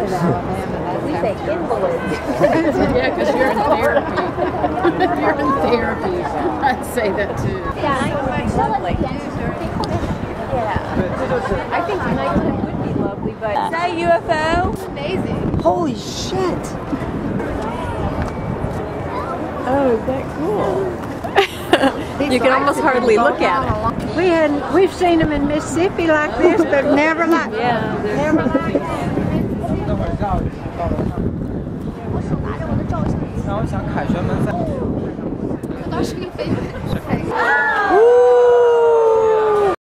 in Alabama. We say invalids. Yeah, because you're in therapy. You're in therapy. I'd say that too. Yeah, lovely. Yeah. I think nighttime would be lovely, but... Is that UFO? Amazing. Holy shit! Oh, is that cool? You can almost hardly look at it. We've seen them in Mississippi like this, but never like never like this.